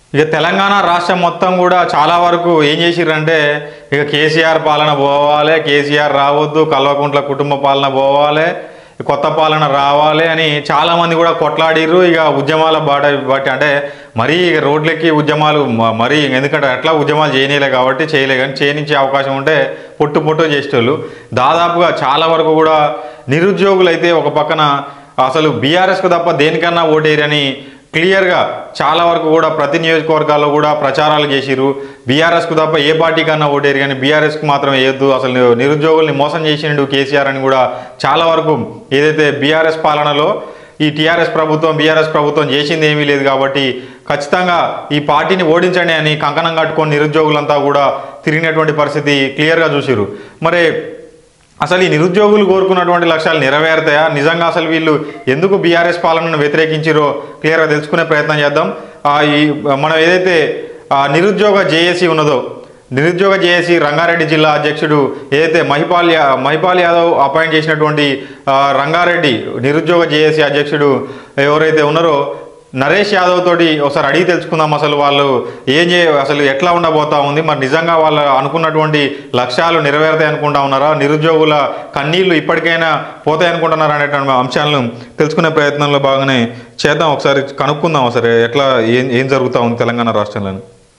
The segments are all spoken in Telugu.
ఇక తెలంగాణ రాష్ట్రం మొత్తం కూడా చాలా వరకు ఏం చేసిర్రంటే ఇక కేసీఆర్ పాలన పోవాలి, కేసీఆర్ రావద్దు, కల్వకుంట్ల కుటుంబ పాలన పోవాలి, కొత్త పాలన రావాలి అని చాలామంది కూడా కొట్లాడిర్రు. ఇక ఉద్యమాల బట్టి అంటే మరీ ఇక రోడ్లెక్కి ఉద్యమాలు మరీ ఎందుకంటే అట్లా ఉద్యమాలు చేయనీయలే కాబట్టి చేయలే, కానీ చేయనిచ్చే అవకాశం ఉంటే పొట్టు చేసేటోళ్ళు. దాదాపుగా చాలా వరకు కూడా నిరుద్యోగులు అయితే ఒక పక్కన అసలు బీఆర్ఎస్కు తప్ప దేనికన్నా ఓటేరని క్లియర్గా చాలా వరకు కూడా ప్రతి నియోజకవర్గాల్లో కూడా ప్రచారాలు చేసిరు. బీఆర్ఎస్కు తప్ప ఏ పార్టీ కన్నా ఓటేరు కానీ బీఆర్ఎస్కు మాత్రం వేయొద్దు, అసలు నిరుద్యోగుల్ని మోసం చేసిండు కేసీఆర్ అని కూడా చాలా వరకు ఏదైతే బీఆర్ఎస్ పాలనలో ఈ టీఆర్ఎస్ ప్రభుత్వం బీఆర్ఎస్ ప్రభుత్వం చేసింది ఏమీ లేదు కాబట్టి ఖచ్చితంగా ఈ పార్టీని ఓడించండి అని కంకణం కట్టుకొని నిరుద్యోగులంతా కూడా తిరిగినటువంటి పరిస్థితి క్లియర్గా చూసిరు. మరి అసలు ఈ నిరుద్యోగులు కోరుకున్నటువంటి లక్ష్యాలు నెరవేరుతాయా? నిజంగా అసలు వీళ్ళు ఎందుకు బీఆర్ఎస్ పాలనను వ్యతిరేకించారో క్లియర్గా తెలుసుకునే ప్రయత్నం చేద్దాం. మనం ఏదైతే నిరుద్యోగ జేఏసీ ఉన్నదో, నిరుద్యోగ జేఏసీ రంగారెడ్డి జిల్లా అధ్యక్షుడు ఏదైతే మహిపాల్ యాదవ్ అపాయింట్ చేసినటువంటి రంగారెడ్డి నిరుద్యోగ జేఏసీ అధ్యక్షుడు ఎవరైతే ఉన్నారో నరేష్ యాదవ్ తోటి ఒకసారి అడిగి తెలుసుకుందాం. అసలు వాళ్ళు అసలు ఎట్లా ఉండబోతా ఉంది, మరి నిజంగా వాళ్ళు అనుకున్నటువంటి లక్ష్యాలు నెరవేరుతాయి అనుకుంటా ఉన్నారా, నిరుద్యోగుల కన్నీళ్లు ఇప్పటికైనా పోతాయి అనుకుంటున్నారా అనేటువంటి అంశాలను తెలుసుకునే ప్రయత్నంలో బాగానే చేద్దాం. ఒకసారి కనుక్కుందాం ఒకసారి ఎట్లా ఏం జరుగుతూ ఉంది తెలంగాణ రాష్ట్రంలో.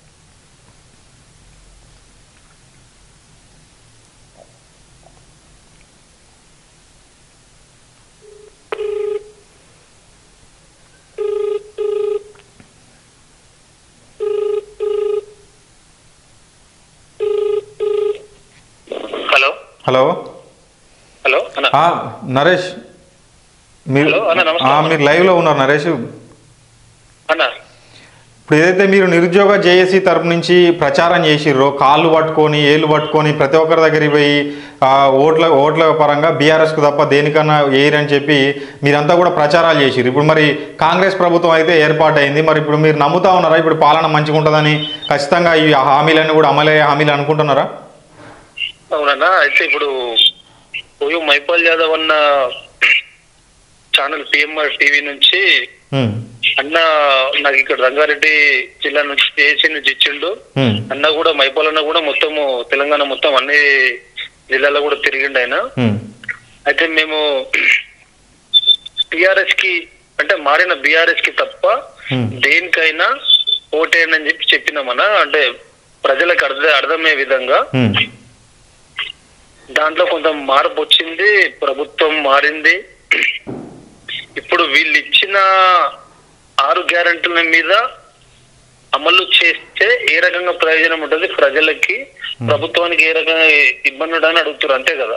హలో హలో నరేష్, మీరు లైవ్లో ఉన్నారు నరేష్. ఇప్పుడు ఏదైతే మీరు నిరుద్యోగ జేఏసీ తరపు నుంచి ప్రచారం చేసిర్రో కాళ్ళు పట్టుకొని ఏళ్ళు పట్టుకొని ప్రతి ఒక్కరి దగ్గరికి పోయి ఓట్ల పరంగా బీఆర్ఎస్కు తప్ప దేనికన్నా వేయరని చెప్పి మీరంతా కూడా ప్రచారాలు చేసిర్రు. ఇప్పుడు మరి కాంగ్రెస్ ప్రభుత్వం అయితే ఏర్పాటైంది, మరి ఇప్పుడు మీరు నమ్ముతా ఉన్నారా ఇప్పుడు పాలన మంచిగా ఉంటుందని, ఖచ్చితంగా ఈ హామీలన్నీ కూడా అమలయ్యే హామీలు అనుకుంటున్నారా? అవునన్నా, అయితే ఇప్పుడు మైపాల్ యాదవ్ అన్న ఛానల్ పిఎంఆర్ టీవీ నుంచి అన్న నాకు ఇక్కడ రంగారెడ్డి జిల్లా నుంచి జేఏసీ నుంచి ఇచ్చిండు. అన్న కూడా మైపాల్ అన్న కూడా మొత్తము తెలంగాణ మొత్తం అన్ని జిల్లాలో కూడా తిరిగిండు ఆయన. అయితే మేము టిఆర్ఎస్ కి అంటే మారిన బీఆర్ఎస్ కి తప్ప దేనికైనా ఓటేయండి అని చెప్పినామన్నా, అంటే ప్రజలకు అర్థమయ్యే విధంగా. దాంట్లో కొంత మార్పు వచ్చింది, ప్రభుత్వం మారింది. ఇప్పుడు వీళ్ళు ఇచ్చిన 6 గ్యారెంటీల మీద అమలు చేస్తే ఏ రకంగా ప్రయోజనం ఉంటుంది ప్రజలకి, ప్రభుత్వానికి ఏ రకంగా ఇబ్బంది ఉండని అడుగుతారు, అంతే కదా.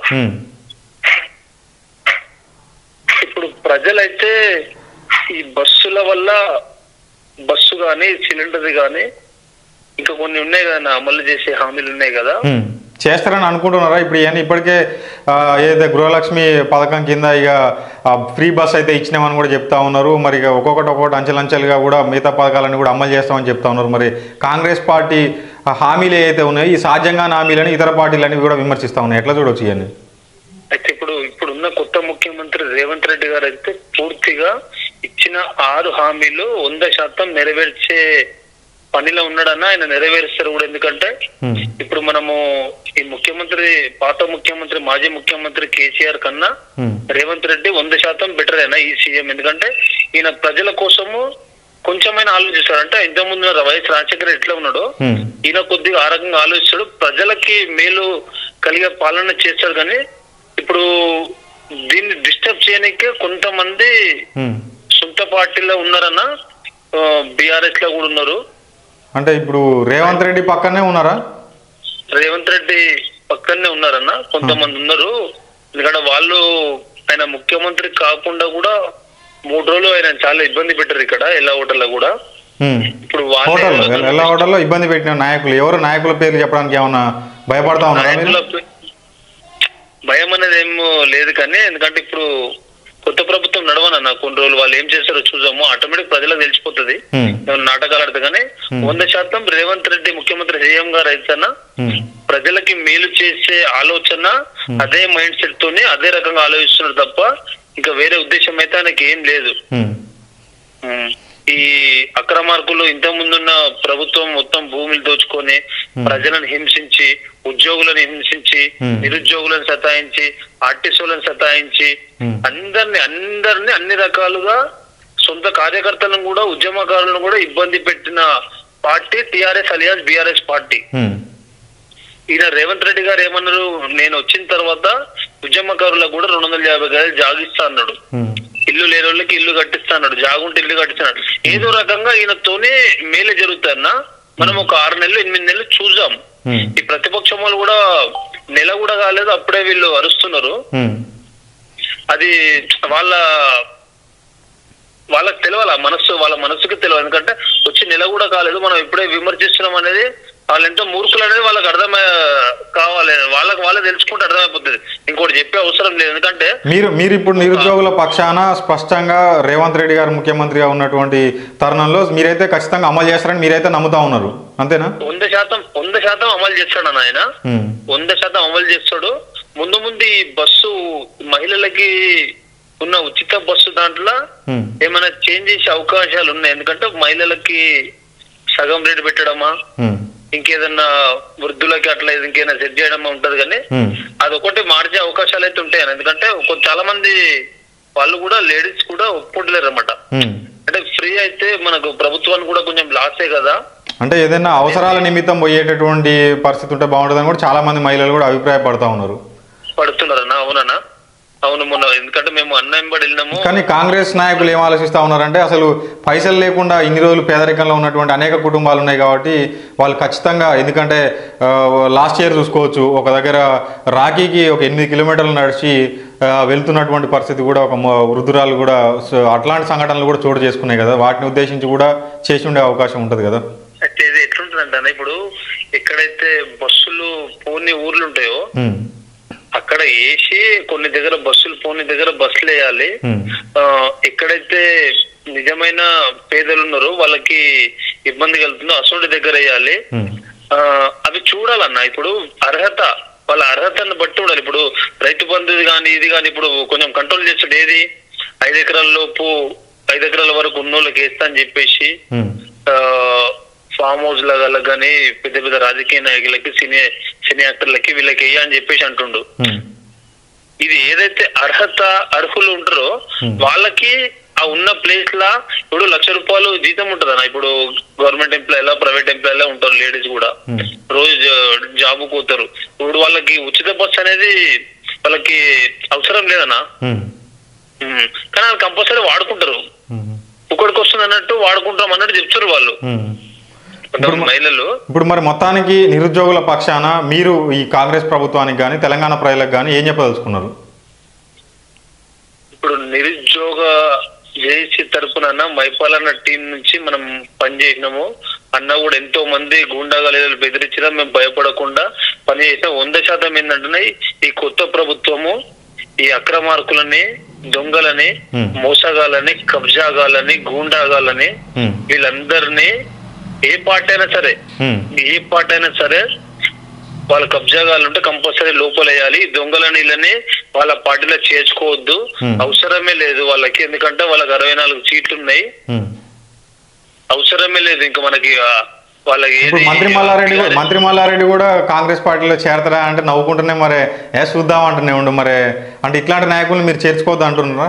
ఇప్పుడు ప్రజలైతే ఈ బస్సుల వల్ల బస్సు గాని సిలిండర్ గాని ఇంకా కొన్ని ఉన్నాయి కదా అమలు చేసే హామీలు ఉన్నాయి కదా, చేస్తారని అనుకుంటున్నారా? ఇప్పుడు ఇప్పటికే ఏదైతే గృహలక్ష్మి పథకం కింద ఇక ఫ్రీ బస్ అయితే ఇచ్చినామని కూడా చెప్తా ఉన్నారు. మరి ఇక ఒక్కొక్కటి అంచెలంచెలుగా కూడా మిగతా పథకాలన్నీ కూడా అమలు చేస్తామని చెప్తా ఉన్నారు. మరి కాంగ్రెస్ పార్టీ హామీలు ఏవైతే ఉన్నాయో ఈ సాధ్యంగాన హామీలని ఇతర పార్టీలన్నీ కూడా విమర్శిస్తా ఉన్నాయి, ఎట్లా చూడొచ్చు ఇవన్నీ? అయితే ఇప్పుడున్న కొత్త ముఖ్యమంత్రి రేవంత్ రెడ్డి గారు అయితే పూర్తిగా ఇచ్చిన 6 హామీలు 100% నెరవేర్చే పనిలో ఉన్నాడన్నా, ఆయన నెరవేరుస్తారు కూడా. ఎందుకంటే ఇప్పుడు మనము ఈ ముఖ్యమంత్రి పాత ముఖ్యమంత్రి మాజీ ముఖ్యమంత్రి కేసీఆర్ కన్నా రేవంత్ రెడ్డి 100% బెటర్ అయినా ఈ సీఎం. ఎందుకంటే ఈయన ప్రజల కోసము కొంచెమైనా ఆలోచిస్తాడు. అంటే ఇంతకుముందు వైఎస్ రాజశేఖర్ ఎట్లా ఉన్నాడో ఈయన కొద్దిగా ఆ రకంగా ఆలోచిస్తాడు, ప్రజలకి మేలు కలిగే పాలన చేస్తాడు. కానీ ఇప్పుడు దీన్ని డిస్టర్బ్ చేయడానికే కొంతమంది సొంత పార్టీలో ఉన్నారన్నా, బీఆర్ఎస్ లో కూడా ఉన్నారు. అంటే ఇప్పుడు రేవంత్ రెడ్డి పక్కనే ఉన్నారా? రేవంత్ రెడ్డి పక్కనే ఉన్నారన్న, కొంతమంది ఉన్నారు. ఎందుకంటే వాళ్ళు ఆయన ముఖ్యమంత్రి కాకుండా కూడా 3 రోజులు ఆయన చాలా ఇబ్బంది పెట్టారు ఇక్కడ ఎల్లా హోటల్లో కూడా. ఇప్పుడు ఎల్లా హోటల్లో ఇబ్బంది పెట్టిన నాయకులు ఎవరు? నాయకుల పేర్లు చెప్పడానికి ఏమన్నా భయపడతా ఉన్నారా? భయం అనేది ఏమో లేదు, కానీ ఎందుకంటే ఇప్పుడు కొత్త ప్రభుత్వం నడవనన్న కొన్ని రోజులు వాళ్ళు ఏం చేస్తారో చూద్దాము, ఆటోమేటిక్ ప్రజలకు తెలిసిపోతుంది. నాటకాలు ఆడతా కానీ 100% రేవంత్ రెడ్డి ముఖ్యమంత్రి సీఎం గారు అయితేనా ప్రజలకి మేలు చేసే ఆలోచన అదే మైండ్ సెట్ తోని అదే రకంగా ఆలోచిస్తున్నారు తప్ప ఇంకా వేరే ఉద్దేశం అయితే ఆయనకి ఏం లేదు. ఈ అక్రమార్కులు ఇంత ముందున్న ప్రభుత్వం మొత్తం భూములు దోచుకొని ప్రజలను హింసించి, ఉద్యోగులను హింసించి, నిరుద్యోగులను సతాయించి, ఆర్టీసీలను సతాయించి, అందరిని అన్ని రకాలుగా సొంత కార్యకర్తలను కూడా ఉద్యమకారులను కూడా ఇబ్బంది పెట్టిన party TRS alias BRS party. ఈయన రేవంత్ రెడ్డి గారు ఏమన్నారు, నేను వచ్చిన తర్వాత ఉద్యమకారులకు కూడా 250 గజాలు జాగిస్తా అన్నాడు, ఇల్లు లేని వాళ్ళకి ఇల్లు కట్టిస్తా అన్నాడు, జాగుంటే ఇల్లు కట్టిస్తాడు. ఏదో రకంగా ఈయనతోనే మేలే జరుగుతాయన్నా. మనం ఒక 6 నెలలు 8 నెలలు చూసాం. ఈ ప్రతిపక్షం వాళ్ళు కూడా నెల కూడా కాలేదు, అప్పుడే వీళ్ళు అరుస్తున్నారు. అది వాళ్ళకి తెలియాలి, వాళ్ళ మనసుకి తెలియదు. ఎందుకంటే వచ్చి నెల కూడా కాలేదు, మనం ఇప్పుడే విమర్శిస్తున్నాం అనేది వాళ్ళు ఎంతో మూర్ఖులు అనేది వాళ్ళకి అర్థమై కావాలి, వాళ్ళే తెలుసుకుంటే అర్థమైపోతుంది. ఇంకోటి చెప్పే అవసరం లేదు. ఎందుకంటే మీరు ఇప్పుడు నిరుద్యోగుల పక్షాన స్పష్టంగా రేవంత్ రెడ్డి గారు ముఖ్యమంత్రిగా ఉన్నటువంటి తరుణంలో మీరైతే ఖచ్చితంగా అమలు చేస్తారని మీరైతే నమ్ముతా ఉన్నారు, అంతేనా? 100% అమలు చేస్తాడు అన్న ఆయన. 100% అమలు చేస్తాడు. ముందు ఈ బస్సు మహిళలకి ఉన్న ఉచిత బస్సు దాంట్లో ఏమైనా చేంజ్ చేసే అవకాశాలు ఉన్నాయి. ఎందుకంటే మహిళలకి సగం రేటు పెట్టడమా, ఇంకేదన్నా వృద్ధులకి అట్లా ఇంకేదైనా సెట్ చేయడం ఉంటది. కానీ అదొకటి మార్చే అవకాశాలు అయితే ఉంటాయి. ఎందుకంటే చాలా మంది వాళ్ళు కూడా లేడీస్ కూడా ఒప్పుకుంటలేరు అన్నమాట. అంటే ఫ్రీ అయితే మనకు ప్రభుత్వానికి కూడా కొంచెం లాసే కదా. అంటే ఏదైనా అవసరాల నిమిత్తం పోయేటటువంటి పరిస్థితి ఉంటే బాగుంటుందని కూడా చాలా మంది మహిళలు కూడా పడుతున్నారన్నా. అవునన్నా, అవును. మొన్న ఎందుకంటే మేము అన్నయంబడి వెళ్ళినాము. కానీ కాంగ్రెస్ నాయకులు ఏం ఆలోచిస్తా ఉన్నారంటే, అసలు పైసలు లేకుండా ఇన్ని రోజులు పేదరికంలో ఉన్నటువంటి అనేక కుటుంబాలు ఉన్నాయి కాబట్టి వాళ్ళు ఖచ్చితంగా, ఎందుకంటే లాస్ట్ ఇయర్ చూసుకోవచ్చు, ఒక దగ్గర రాఖీకి ఒక 8 కిలోమీటర్లు నడిచి వెళ్తున్నటువంటి పరిస్థితి కూడా ఒక వృద్ధురాలు కూడా, అట్లాంటి సంఘటనలు కూడా చోటు చేసుకున్నాయి కదా. వాటిని ఉద్దేశించి కూడా చేసి ఉండే అవకాశం ఉంటది కదా. అయితే ఇది ఎట్లుంటుందంటే, ఇప్పుడు ఎక్కడైతే బస్సులు పోని ఊర్లు ఉంటాయో అక్కడ వేసి కొన్ని దగ్గర బస్సులు పోని దగ్గర బస్సులు వేయాలి. ఎక్కడైతే నిజమైన పేదలు ఉన్నారో వాళ్ళకి ఇబ్బంది కలుగుతుందో అసలు దగ్గర వేయాలి. అవి చూడాలన్నా. ఇప్పుడు వాళ్ళ అర్హతను బట్టి ఉండాలి. ఇప్పుడు రైతు బంధుది కానీ ఇది కానీ ఇప్పుడు కొంచెం కంట్రోల్ చేస్తాడు. ఏది 5 ఎకరాల లోపు 5 ఎకరాల వరకు ఉన్నోళ్ళకి వేస్తా అని చెప్పేసి ఫామ్ హౌస్ లకి కానీ పెద్ద పెద్ద రాజకీయ నాయకులకి సినీ యాక్టర్లకి వీళ్ళకి వేయ అని చెప్పేసి అంటుండు. ఇది ఏదైతే అర్హులు ఉంటారో వాళ్ళకి ఆ ఉన్న ప్లేస్ లా ఇప్పుడు 1,00,000 రూపాయలు జీతం ఉంటదన్న. ఇప్పుడు గవర్నమెంట్ ఎంప్లాయీలా ప్రైవేట్ ఎంప్లాయీలా ఉంటారు, లేడీస్ కూడా రోజు జాబ్ పోతారు. ఇప్పుడు వాళ్ళకి ఉచిత బస్ అనేది వాళ్ళకి అవసరం లేదన్నా. కానీ వాళ్ళు కంపల్సరీ వాడుకుంటారు. ఒకడికి వస్తుంది అన్నట్టు వాడుకుంటాం అన్నట్టు చెప్తారు వాళ్ళు మహిళలు. ఇప్పుడు మరి మొత్తానికి నిరుద్యోగుల పక్షాన మీరు ఈ కాంగ్రెస్ ప్రభుత్వానికి కానీ తెలంగాణ ప్రజలకు కానీ ఏం చెప్పదలుచుకున్నారు? ఇప్పుడు నిరుద్యోగ జేఏసీ తరఫున మైపాలన్న టీం నుంచి మనం పనిచేసినాము అన్న కూడా ఎంతో మంది గూండాగాలు బెదిరించినా మేము భయపడకుండా పనిచేసిన 100% ఏంటంటే ఈ కొత్త ప్రభుత్వము ఈ అక్రమార్కులని, దొంగలని, మోసగాలని, కబ్జాగాలని, గూండాగాలని వీళ్ళందరినీ ఏ పార్టీ అయినా సరే వాళ్ళ కబ్జాగాలు ఉంటే కంపల్సరీ లోపలేయాలి. దొంగలని వీళ్ళని వాళ్ళ పార్టీలో చేర్చుకోవద్దు, అవసరమే లేదు వాళ్ళకి. ఎందుకంటే వాళ్ళకి 64 సీట్లు ఉన్నాయి, అవసరమే లేదు ఇంకా మనకి వాళ్ళకి. మంత్రి మల్లారెడ్డి కూడా కాంగ్రెస్ పార్టీలో చేరతారా అంటే నవ్వుకుంటూనే మరి చూద్దాం అంటూనే ఉండు. మరి అంటే ఇట్లాంటి నాయకులు మీరు చేర్చుకోవద్దు అంటున్నారా?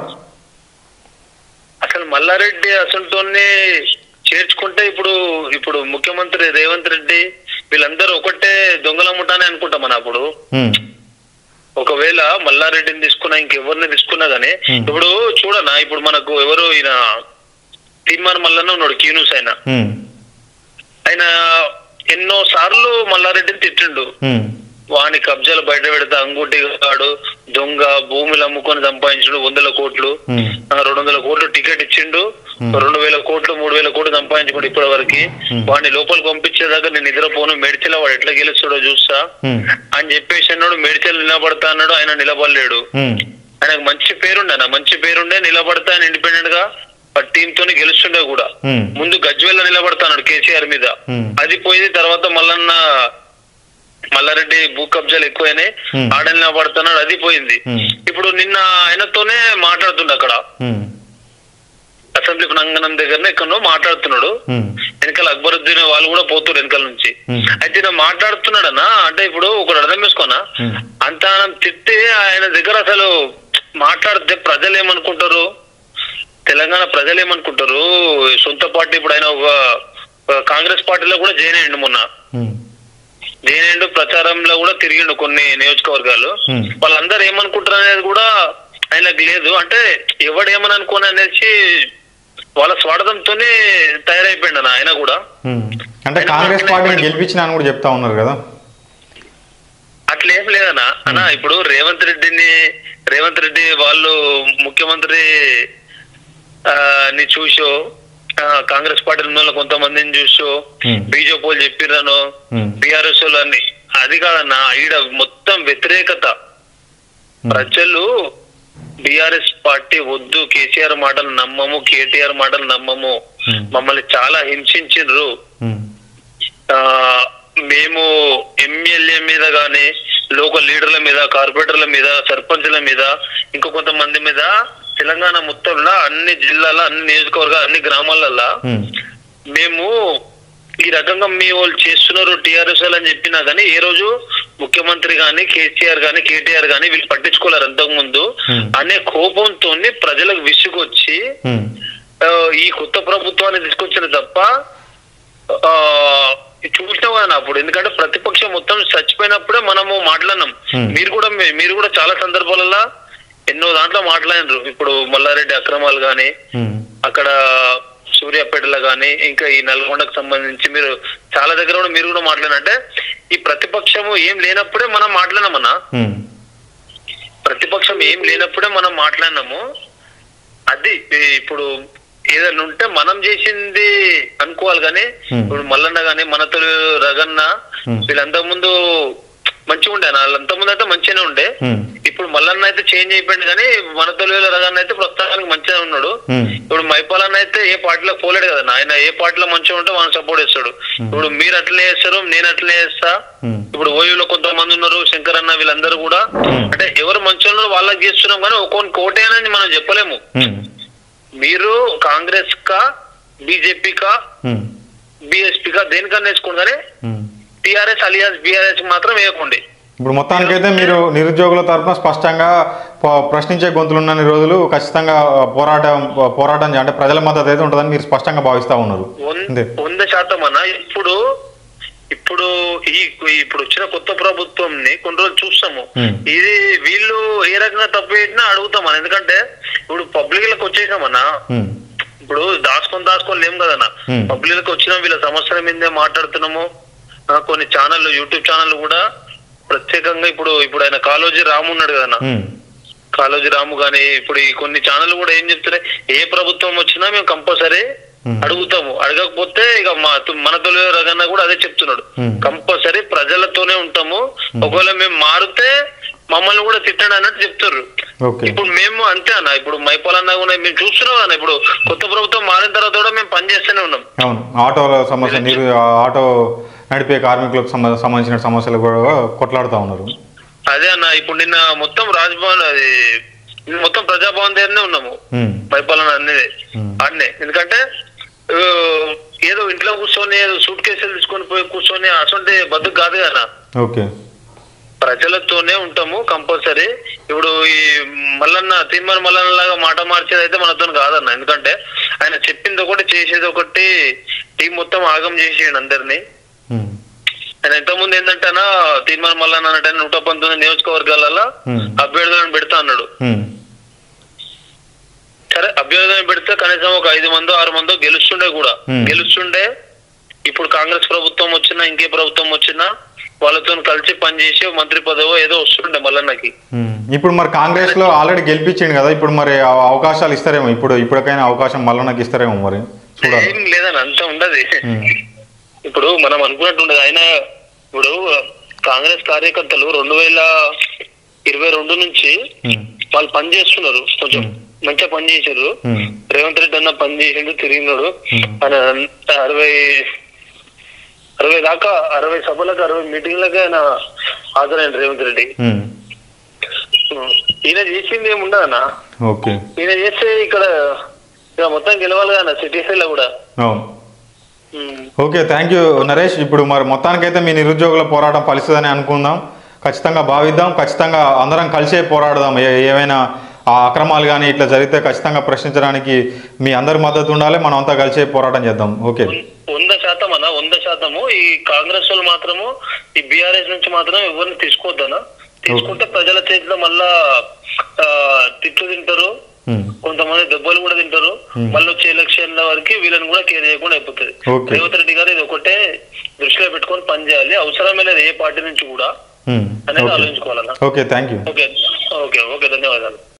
అసలు మల్లారెడ్డి అసలుతోనే చేర్చుకుంటే ఇప్పుడు ముఖ్యమంత్రి రేవంత్ రెడ్డి వీళ్ళందరూ ఒకటే దొంగల ముఠానే అనుకుంటాం మన. అప్పుడు ఒకవేళ మల్లారెడ్డిని తీసుకున్నా ఇంకెవరిని తీసుకున్నా గానీ ఇప్పుడు చూడనా, ఇప్పుడు మనకు ఎవరు ఈయన తీర్మాన్ మల్లన్న ఉన్నాడు, క్యూన్యూస్ ఆయన ఎన్నో సార్లు మల్లారెడ్డిని తిట్టిండు. వాని కబ్జాలు బయట పెడతా, అంగుటిగాడు, దొంగ, భూములు అమ్ముకొని సంపాదించడు 100 కోట్లు, 200 కోట్లు టికెట్ ఇచ్చిండు, 2,000 కోట్లు 3,000 కోట్లు సంపాదించుకోండి ఇప్పటి వరకు. వాడిని లోపలికి పంపించేదాకా నేను నిద్రపోను, మెడిచల వాడు ఎట్లా గెలుస్తాడో చూస్తా అని చెప్పేసి అన్నాడు. మెడిచల్ నిలబడతా అన్నాడు, ఆయన నిలబడలేడు. ఆయనకు మంచి పేరుండే నిలబడతా ఆయన ఇండిపెండెంట్ గా టీమ్ తోని గెలుస్తుండే కూడా. ముందు గజ్వేల్ నిలబడతాడు కేసీఆర్ మీద, అది పోయింది. తర్వాత మల్లారెడ్డి భూ కబ్జాలు ఎక్కువైనాయి, ఆడ నిలబడుతున్నాడు, అది పోయింది. ఇప్పుడు నిన్న ఆయనతోనే మాట్లాడుతుండే అక్కడ. అసెంబ్లీ ప్రాంగణం దగ్గరనే ఎక్కడో మాట్లాడుతున్నాడు. వెనకాల అక్బరుద్దీన్ వాళ్ళు కూడా పోతున్నారు వెనకాల నుంచి. అయితే నేను మాట్లాడుతున్నాడన్నా అంటే ఇప్పుడు ఒకటి అర్థం చేసుకోనా, అంత తిట్టి ఆయన దగ్గర అసలు మాట్లాడితే ప్రజలు ఏమనుకుంటారు, తెలంగాణ ప్రజలు ఏమనుకుంటారు. సొంత పార్టీ ఇప్పుడు ఆయన ఒక కాంగ్రెస్ పార్టీలో కూడా జాయిన్ అయ్యిండు, మొన్న జాయిన్ అయ్యిండు, ప్రచారంలో కూడా తిరిగిండు కొన్ని నియోజకవర్గాలు. వాళ్ళందరూ ఏమనుకుంటారు అనేది కూడా ఆయనకు లేదు. అంటే ఎవడేమని అనుకోని అనేసి వాళ్ళ స్వార్థంతోనే తయారైపోయిండు అన్న ఆయన కూడా. అంటే కాంగ్రెస్ పార్టీని గెలిపించిన అని కూడా చెప్తా ఉన్నారు కదా. అట్లేం లేదన్నా. అన్న ఇప్పుడు రేవంత్ రెడ్డి వాళ్ళు ముఖ్యమంత్రి ని చూసో, కాంగ్రెస్ పార్టీ ఉన్న కొంతమందిని చూసో బీజేపీ వాళ్ళు చెప్పిర్రను, బీఆర్ఎస్ వాళ్ళు అని, అది కాదన్నా. ఈడ మొత్తం వ్యతిరేకత. ప్రజలు బీఆర్ఎస్ పార్టీ వద్దు, కేసీఆర్ మాటలు నమ్మము, కేటీఆర్ మాటలు నమ్మము, మమ్మల్ని చాలా హింసించిండ్రు, మేము ఎమ్మెల్యే మీద గాని, లోకల్ లీడర్ల మీద, కార్పొరేటర్ల మీద, సర్పంచ్ల మీద, ఇంకో కొంతమంది మీద తెలంగాణ మొత్తంలో అన్ని జిల్లాల, అన్ని నియోజకవర్గాల, అన్ని గ్రామాలల్లో మేము ఈ రకంగా మీ వాళ్ళు చేస్తున్నారు టీఆర్ఎస్ వాళ్ళు అని చెప్పినా గానీ ఏ రోజు ముఖ్యమంత్రి గాని, కేసీఆర్ గాని, కేటీఆర్ గాని వీళ్ళు పట్టించుకోలేరు అంతకు ముందు అనే కోపంతో ప్రజలకు విసుగొచ్చి ఈ కొత్త ప్రభుత్వాన్ని తీసుకొచ్చిన తప్ప చూసినావు కదా అప్పుడు. ఎందుకంటే ప్రతిపక్షం మొత్తం చచ్చిపోయినప్పుడే మనము మాట్లాడినాం. మీరు కూడా చాలా సందర్భాలలో ఎన్నో దాంట్లో మాట్లాడినారు. ఇప్పుడు మల్లారెడ్డి అక్రమాలు గాని, అక్కడ సూర్యాపేటలో గాని, ఇంకా ఈ నల్గొండకు సంబంధించి మీరు చాలా దగ్గర కూడా మీరు కూడా మాట్లాడినంటే ఈ ప్రతిపక్షము ఏం లేనప్పుడే మనం మాట్లాడినామన్నా. ప్రతిపక్షం ఏం లేనప్పుడే మనం మాట్లాడినాము. అది ఇప్పుడు ఏదైనా ఉంటే మనం చేసింది అనుకోవాలి కానీ, ఇప్పుడు మల్లన్న గాని, మనతోలు రగన్న వీళ్ళంత ముందు మంచిగా ఉండే, వాళ్ళంత ముందు అయితే మంచిగానే ఉండే. ఇప్పుడు మల్లన్న అయితే చేంజ్ అయిపోయింది కానీ మనతోలు రగన్న అయితే ప్రస్తుతానికి మంచిగా ఉన్నాడు. ఇప్పుడు మైపాలన్న అయితే ఏ పార్టీలో పోలేడు కదా, ఆయన ఏ పార్టీలో మంచిగా ఉంటే మనం సపోర్ట్ చేస్తాడు. ఇప్పుడు మీరు అట్లే చేస్తారు, నేను అట్లే చేస్తా. ఇప్పుడు ఓయూలో కొంతమంది ఉన్నారు, శంకర్ అన్న, వీళ్ళందరూ కూడా అంటే ఎవరు మంచిగా ఉన్నారో వాళ్ళకి చేస్తున్నాం కానీ ఒక్కొక్క కోటేనని మనం చెప్పలేము. మీరు కాంగ్రెస్ కా, బీజేపీ కా, బీఎస్పీ కా దేనికన్నా వేసుకోండి కానీ టిఆర్ఎస్ అలియాస్ బీఆర్ఎస్ మాత్రం వేయకండి. ఇప్పుడు మొత్తానికైతే మీరు నిరుద్యోగుల తరఫున స్పష్టంగా ప్రశ్నించే గొంతులున్న రోజులు ఖచ్చితంగా పోరాటం అంటే ప్రజల మద్దతు అయితే ఉంటుందని మీరు స్పష్టంగా భావిస్తా ఉన్నారు. 100% అన్న. ఇప్పుడు వచ్చిన కొత్త ప్రభుత్వంని కొన్ని రోజులు చూస్తాము. ఇది వీళ్ళు ఏ రకంగా తప్పు పెట్టినా అడుగుతాం అన్న. ఎందుకంటే ఇప్పుడు పబ్లిక్ లకు వచ్చేసామన్నా, ఇప్పుడు దాచుకొని లేం కదన్నా. పబ్లిక్ లకు వచ్చినా వీళ్ళ సమస్యల మీదే మాట్లాడుతున్నాము. కొన్ని ఛానళ్ళు, యూట్యూబ్ ఛానళ్ళు కూడా ప్రత్యేకంగా ఇప్పుడు ఆయన కాళోజీ రాము ఉన్నాడు కదన్నా, కాళోజీ రాము గాని ఇప్పుడు ఈ కొన్ని ఛానళ్ళు కూడా ఏం చెప్తున్నాయి, ఏ ప్రభుత్వం వచ్చినా మేము కంపల్సరీ అడుగుతాము, అడగకపోతే ఇక మన తొలి రగన్న కూడా అదే చెప్తున్నాడు, కంపల్సరీ ప్రజలతోనే ఉంటాము, ఒకవేళ మేము మారితే మమ్మల్ని కూడా తిట్టండి అన్నట్టు చెప్తారు. ఇప్పుడు మేము అంతే అన్న. ఇప్పుడు మైపాలన్నా కూడా మేము చూస్తున్నాం అన్న. ఇప్పుడు కొత్త ప్రభుత్వం మారిన తర్వాత కూడా మేము పనిచేస్తూనే ఉన్నాం. ఆటోల సమస్య, ఆటో నడిపే కార్మికులకు సంబంధించిన సమస్యలు కూడా కొట్లాడుతూ ఉన్నారు. అదే అన్న. ఇప్పుడు నిన్న మొత్తం రాజ్భవన్, అది మొత్తం ప్రజాభవన్ దగ్గరనే ఉన్నాము, మైపాలన అనేది ఆడనే. ఎందుకంటే ఏదో ఇంట్లో కూర్చొని ఏదో సూట్ కేసులు తీసుకొని పోయి కూర్చొని అసలు బతుకు కాదు కదా. ప్రజలతోనే ఉంటాము కంపల్సరీ. ఇప్పుడు ఈ మల్లన్న తీర్మాన మల్లన్న లాగా మాట మార్చేది అయితే మనతో కాదన్న. ఎందుకంటే ఆయన చెప్పింది ఒకటి, చేసేది ఒకటి, టీం మొత్తం ఆగం చేసేయండి అందరినీ. ఆయన ఇంతకుముందు ఏంటంటే తీర్మాన మల్లన్న అన్నట్టు 119 నియోజకవర్గాలలో అభ్యర్థులను పెడతా అన్నాడు. సరే, అభ్యర్థులను పెడితే కనీసం ఒక 5 మందో 6 మందో గెలుస్తుండే. ఇప్పుడు కాంగ్రెస్ ప్రభుత్వం వచ్చినా, ఇంకే ప్రభుత్వం వచ్చినా వాళ్ళతో కలిసి పనిచేసి మంత్రి పదవో ఏదో వస్తుండే మల్లన్నకి. ఇప్పుడు మరి కాంగ్రెస్ లో ఆల్రెడీ గెలిపించింది కదా, ఇప్పుడు మరి అవకాశాలు ఇస్తారేమో, ఇప్పటికైనా అవకాశం మల్లన్నకి ఇస్తారేమో మరి. ఏం లేదని అంత ఉండదు. ఇప్పుడు మనం అనుకున్నట్టు ఉండదు. ఆయన ఇప్పుడు కాంగ్రెస్ కార్యకర్తలు 2022 నుంచి వాళ్ళు పని చేస్తున్నారు, కొంచెం మంచిగా పని చేశారు. రేవంత్ రెడ్డి అన్న పని చేసిండు, తిరిగినాడు. ఆయన 60 దాకా 60 సభలకు 60 మీటింగ్లకి ఆయన హాజరైన రేవంత్ రెడ్డి. ఈయన చేసింది ఏముండదన్నా. ఈయన చేస్తే ఇక్కడ ఇక మొత్తం గెలవాలి కదా సిటీసీలో కూడా. అవును. Okay, thank you Naresh. ఇప్పుడు మరి మొత్తానికైతే మీ నిరుద్యోగుల పోరాటం ఫలిస్తుందని అనుకుందాం, ఖచ్చితంగా భావిద్దాం, ఖచ్చితంగా అందరం కలిసే పోరాడదాం. ఏవైనా ఆ అక్రమాలు కానీ ఇట్లా జరిగితే ఖచ్చితంగా ప్రశ్నించడానికి మీ అందరి మద్దతు ఉండాలి, మనం అంతా కలిసే పోరాటం చేద్దాం. ఓకే, 100% అన్న, 100%. ఈ కాంగ్రెస్ వాళ్ళు మాత్రము ఈ బీఆర్ఎస్ నుంచి మాత్రం ఎవరిని తీసుకోవద్దనా, తీసుకుంటే ప్రజల చేతిలో మళ్ళా తిట్లు తింటారు, కొంతమంది దెబ్బలు కూడా తింటారు. మళ్ళీ వచ్చే ఎలక్షన్ల వరకు వీళ్ళని కూడా కేర్ చేయకుండా అయిపోతుంది. రేవంత్ రెడ్డి గారు ఇది ఒకటే దృష్టిలో పెట్టుకొని పనిచేయాలి, అవసరమే లేదు ఏ పార్టీ నుంచి కూడా అనేది ఆలోచించుకోవాలన్నా. Okay, thank you. Okay okay okay, ధన్యవాదాలు.